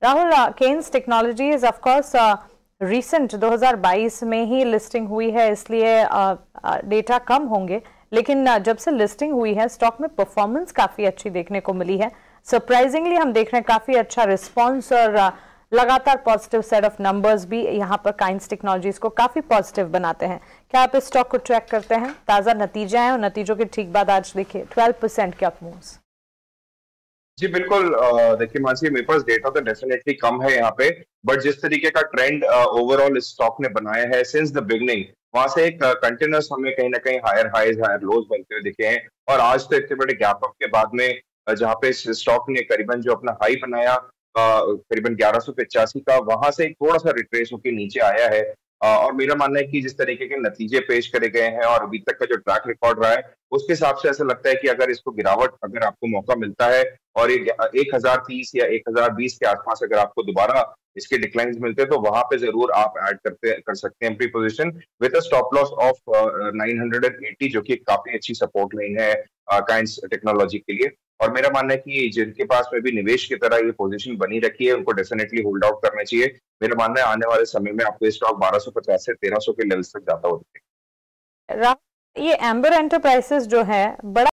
Rahul, Kaynes technologies of course recent 2022 में ही listing हुई है, इसलिए डेटा कम होंगे, लेकिन जब से लिस्टिंग हुई है स्टॉक में परफॉर्मेंस काफी अच्छी देखने को मिली है। सरप्राइजिंगली हम देख रहे हैं काफी अच्छा रिस्पांस और लगातार पॉजिटिव सेट ऑफ नंबर्स भी यहाँ पर काइंस टेक्नोलॉजीज को काफी पॉजिटिव बनाते हैं। क्या आप इस स्टॉक को ट्रैक करते हैं? ताजा नतीजे हैं और नतीजों के ठीक बाद आज देखिए 12% के अप मूव्स। जी बिल्कुल। देखिए मानसी, मेरे पास डेटा तो डेफिनेटली कम है यहाँ पे, बट जिस तरीके का ट्रेंड ओवरऑल इस स्टॉक ने बनाया है सिंस द बिगनिंग, वहां से एक कंटिन्यूस हमें कहीं ना कहीं हायर हाइज हायर लोज बनते हुए दिखे हैं। और आज तो इतने बड़े गैप अप के बाद में जहाँ पे स्टॉक ने करीबन जो अपना हाई बनाया करीबन 1185 का, वहां से एक थोड़ा सा रिट्रेस होकर नीचे आया है। और मेरा मानना है कि जिस तरीके के नतीजे पेश करे गए हैं और अभी तक का जो ट्रैक रिकॉर्ड रहा है, उसके हिसाब से ऐसा लगता है कि अगर इसको गिरावट अगर आपको मौका मिलता है और ये 1030 या 1020 के आसपास अगर आपको दोबारा इसके डिक्लाइंस मिलते हैं, तो वहां पे जरूर आप ऐड कर सकते हैं pre position with a stop loss of 980, जो कि काफी अच्छी सपोर्ट लाइन है काइंस टेक्नोलॉजी के लिए। और मेरा मानना है कि जिनके पास में भी निवेश की तरह ये पोजीशन बनी रखी है, उनको डेफिनेटली होल्ड आउट करना चाहिए। मेरा मानना है आने वाले समय में आपको स्टॉक 1250 से 1300 के लेवल्स तक जाता हो। ये एम्बर एंटरप्राइजेस जो है बड़ा